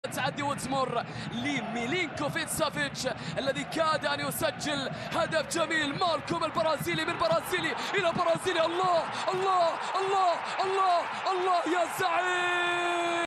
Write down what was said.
تعدي وتمر لميلينكوفيتش سافيتش الذي كاد أن يسجل هدف جميل. مالكوم البرازيلي من برازيلي إلى برازيلي. الله الله الله الله الله يا زعيم.